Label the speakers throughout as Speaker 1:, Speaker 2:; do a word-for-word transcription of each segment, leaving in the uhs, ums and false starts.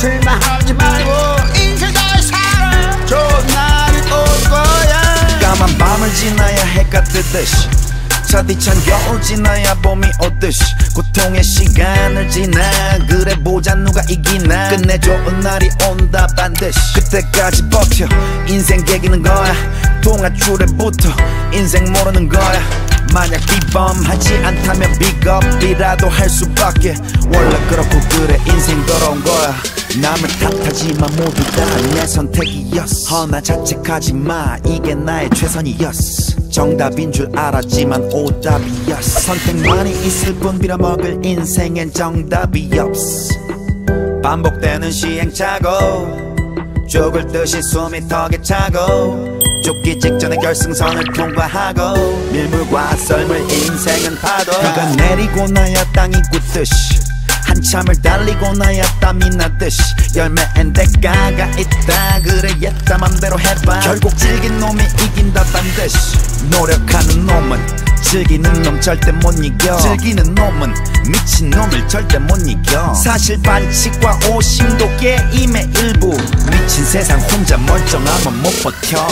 Speaker 1: 실망하지 말고 인생 잘 살아. 좋은 날이 올 거야.
Speaker 2: 까만 밤을 지나야 해가 뜨듯이 차디찬 겨울 지나야 봄이 오듯이 고통의 시간을 지나 그래 보자 누가 이기나. 끝내 좋은 날이 온다 반드시. 그때까지 버텨 인생 개기는 거야. 동아줄에부터 인생 모르는 거야. 만약 비범하지 않다면 비겁이라도 할 수밖에. 원래 그렇고 그래 인생 돌아온 거야. 남을 탓하지만 모두 다 내 선택이었어. 허나 자책하지마 이게 나의 최선이었어. 정답인 줄 알았지만 오답이었어. 선택만이 있을 뿐 빌어먹을 인생엔 정답이 없어. 반복되는 시행착오 죽을 듯이 숨이 턱에 차고 죽기 직전에 결승선을 통과하고 밀물과 썰물 인생은 파도. 비가 내리고 나야 땅이 굳듯이 한참을 달리고 나야 땀이 나듯이 열매엔 대가가 있다. 그래 옛다 맘대로 해봐. 결국 즐긴 놈이 이긴다 반드시. 노력하는 놈은 즐기는 놈 절대 못 이겨. 즐기는 놈은 미친 놈을 절대 못 이겨. 사실 반칙과 오심도 게임의 일부. 미친 세상 혼자 멀쩡하면 못 버텨.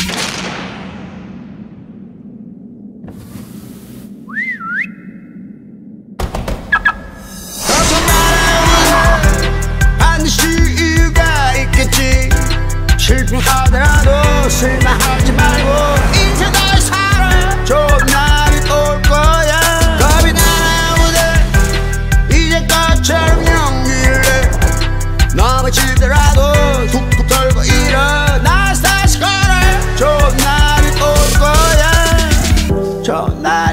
Speaker 1: 실패하더라도 실망하지 말고 인생 잘 살아. 좋은 날이 올 거야. 겁이 나무대 이제껏처럼 용기를 넘어지더라도 툭툭 털고 일어나 다시 걸어. 좋은 날이 올 거야. 좋은 날